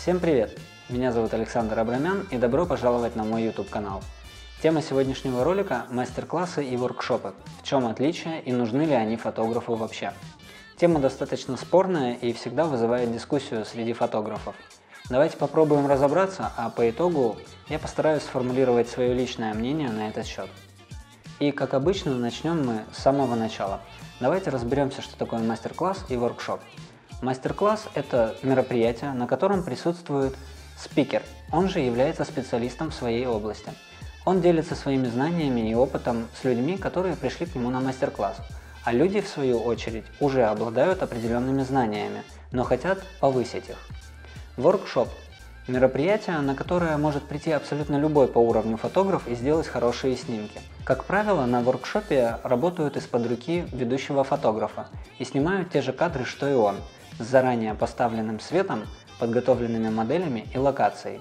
Всем привет! Меня зовут Александр Абрамян и добро пожаловать на мой YouTube канал. Тема сегодняшнего ролика – мастер-классы и воркшопы. В чем отличие и нужны ли они фотографу вообще? Тема достаточно спорная и всегда вызывает дискуссию среди фотографов. Давайте попробуем разобраться, а по итогу я постараюсь сформулировать свое личное мнение на этот счет. И как обычно начнем мы с самого начала. Давайте разберемся, что такое мастер-класс и воркшоп. Мастер-класс – это мероприятие, на котором присутствует спикер, он же является специалистом в своей области. Он делится своими знаниями и опытом с людьми, которые пришли к нему на мастер-класс. А люди, в свою очередь, уже обладают определенными знаниями, но хотят повысить их. Воркшоп – мероприятие, на которое может прийти абсолютно любой по уровню фотограф и сделать хорошие снимки. Как правило, на воркшопе работают из-под руки ведущего фотографа и снимают те же кадры, что и он, с заранее поставленным светом, подготовленными моделями и локацией.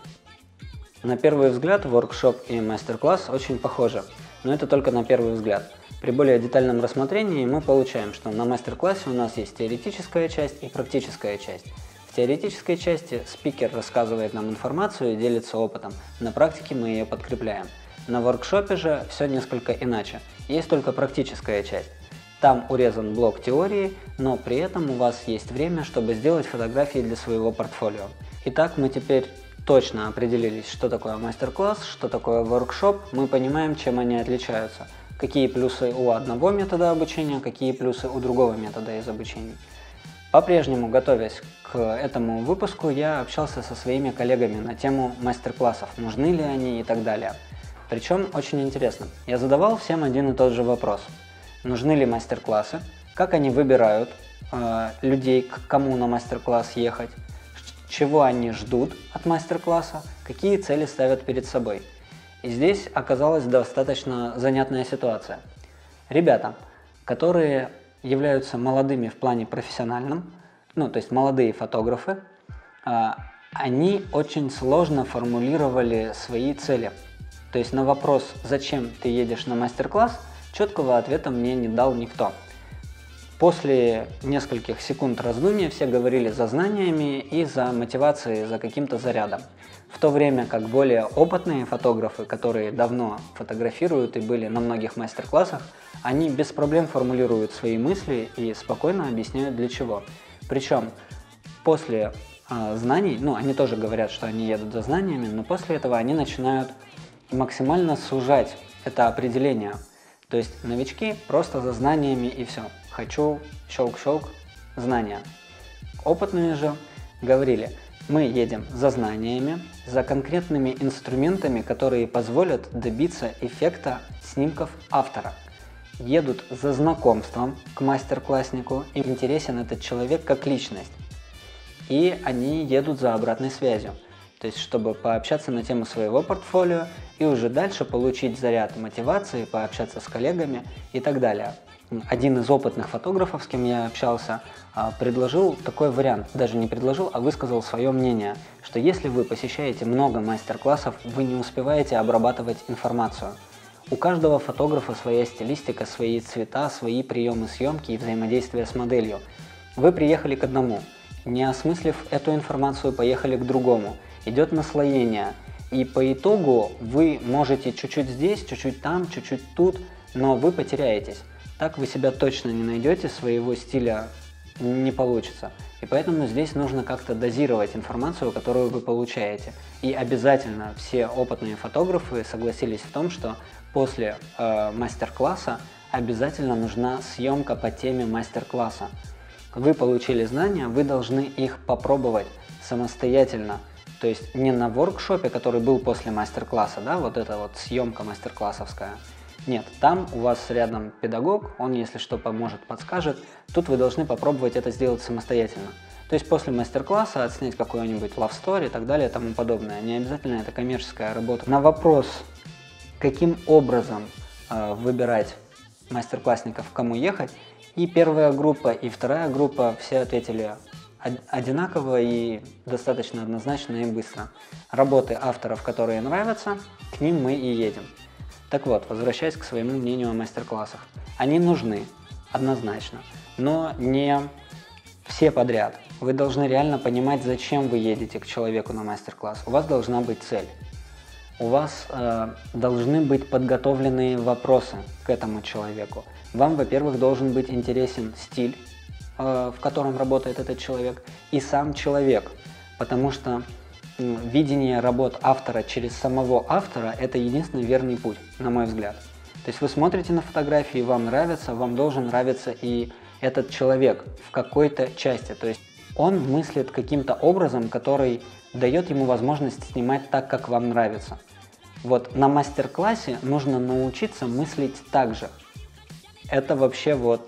На первый взгляд воркшоп и мастер-класс очень похожи, но это только на первый взгляд. При более детальном рассмотрении мы получаем, что на мастер-классе у нас есть теоретическая часть и практическая часть. В теоретической части спикер рассказывает нам информацию и делится опытом, на практике мы ее подкрепляем. На воркшопе же все несколько иначе, есть только практическая часть. Там урезан блок теории, но при этом у вас есть время, чтобы сделать фотографии для своего портфолио. Итак, мы теперь точно определились, что такое мастер-класс, что такое воркшоп, мы понимаем, чем они отличаются, какие плюсы у одного метода обучения, какие плюсы у другого метода из обучения. По-прежнему, готовясь к этому выпуску, я общался со своими коллегами на тему мастер-классов, нужны ли они и так далее. Причем очень интересно, я задавал всем один и тот же вопрос. Нужны ли мастер-классы, как они выбирают людей, к кому на мастер-класс ехать, чего они ждут от мастер-класса, какие цели ставят перед собой. И здесь оказалась достаточно занятная ситуация. Ребята, которые являются молодыми в плане профессиональном, то есть молодые фотографы, они очень сложно формулировали свои цели. То есть на вопрос, зачем ты едешь на мастер-класс, четкого ответа мне не дал никто. После нескольких секунд раздумья все говорили за знаниями и за мотивацией, за каким-то зарядом. В то время как более опытные фотографы, которые давно фотографируют и были на многих мастер-классах, они без проблем формулируют свои мысли и спокойно объясняют для чего. Причем после знаний, они тоже говорят, что они едут за знаниями, но после этого они начинают максимально сужать это определение. То есть новички просто за знаниями и все. Хочу, щелк-щелк, знания. Опытные же говорили, мы едем за знаниями, за конкретными инструментами, которые позволят добиться эффекта снимков автора. Едут за знакомством к мастер-класснику, им интересен этот человек как личность. И они едут за обратной связью. То есть, чтобы пообщаться на тему своего портфолио и уже дальше получить заряд мотивации, пообщаться с коллегами и так далее. Один из опытных фотографов, с кем я общался, предложил такой вариант, даже не предложил, а высказал свое мнение, что если вы посещаете много мастер-классов, вы не успеваете обрабатывать информацию. У каждого фотографа своя стилистика, свои цвета, свои приемы съемки и взаимодействия с моделью. Вы приехали к одному, не осмыслив эту информацию, поехали к другому. Идет наслоение, и по итогу вы можете чуть-чуть здесь, чуть-чуть там, чуть-чуть тут, но вы потеряетесь. Так вы себя точно не найдете, своего стиля не получится. И поэтому здесь нужно как-то дозировать информацию, которую вы получаете. И обязательно все опытные фотографы согласились в том, что после мастер-класса обязательно нужна съемка по теме мастер-класса. Вы получили знания, вы должны их попробовать самостоятельно. То есть не на воркшопе, который был после мастер-класса, вот эта вот съемка мастер-классовская. Нет, там у вас рядом педагог, он, если что, поможет, подскажет. Тут вы должны попробовать это сделать самостоятельно. То есть после мастер-класса отснять какой-нибудь love story и так далее и тому подобное. Не обязательно это коммерческая работа. На вопрос, каким образом выбирать мастер-классников, кому ехать, и первая группа, и вторая группа все ответили одинаково и достаточно однозначно и быстро. Работы авторов, которые нравятся, к ним мы и едем. Так вот, возвращаясь к своему мнению о мастер-классах. Они нужны, однозначно, но не все все подряд. Вы должны реально понимать, зачем вы едете к человеку на мастер-класс. У вас должна быть цель. У вас должны быть подготовленные вопросы к этому человеку. Вам, во-первых, должен быть интересен стиль, в котором работает этот человек, и сам человек, потому что видение работ автора через самого автора – это единственный верный путь, на мой взгляд. То есть вы смотрите на фотографии, вам нравится, вам должен нравиться и этот человек в какой-то части. То есть он мыслит каким-то образом, который дает ему возможность снимать так, как вам нравится. Вот на мастер-классе нужно научиться мыслить так же. Это вообще вот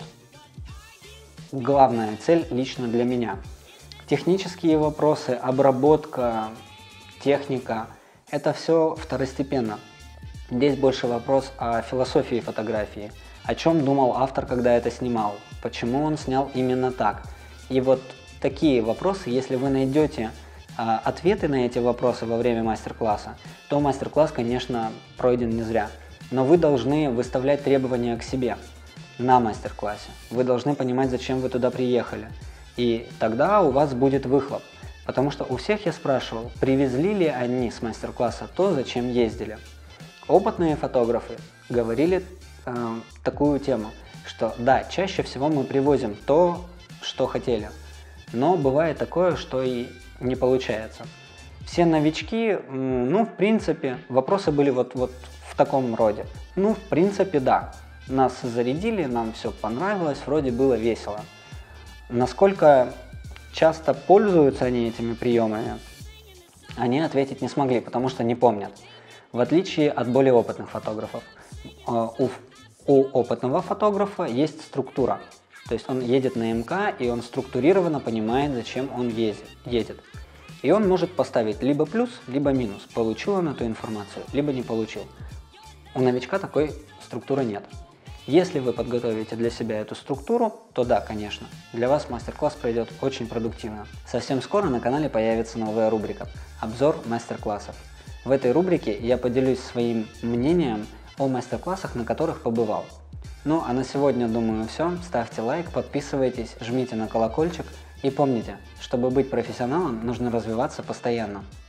главная цель лично для меня. Технические вопросы, обработка, техника – это все второстепенно. Здесь больше вопрос о философии фотографии, о чем думал автор, когда это снимал, почему он снял именно так. И вот такие вопросы, если вы найдете ответы на эти вопросы во время мастер-класса, то мастер-класс, конечно, пройден не зря. Но вы должны выставлять требования к себе на мастер-классе. Вы должны понимать, зачем вы туда приехали. И тогда у вас будет выхлоп. Потому что у всех я спрашивал, привезли ли они с мастер-класса то, зачем ездили. Опытные фотографы говорили такую тему, что да, чаще всего мы привозим то, что хотели. Но бывает такое, что и не получается. Все новички, ну, в принципе, вопросы были вот в таком роде. Ну, в принципе, да. Нас зарядили, нам все понравилось, вроде было весело. Насколько часто пользуются они этими приемами, они ответить не смогли, потому что не помнят. В отличие от более опытных фотографов. У опытного фотографа есть структура. То есть он едет на МК, и он структурированно понимает, зачем он едет. И он может поставить либо плюс, либо минус. Получил он эту информацию, либо не получил. У новичка такой структуры нет. Если вы подготовите для себя эту структуру, то да, конечно, для вас мастер-класс пройдет очень продуктивно. Совсем скоро на канале появится новая рубрика «Обзор мастер-классов». В этой рубрике я поделюсь своим мнением о мастер-классах, на которых побывал. Ну а на сегодня, думаю, все. Ставьте лайк, подписывайтесь, жмите на колокольчик и помните, чтобы быть профессионалом, нужно развиваться постоянно.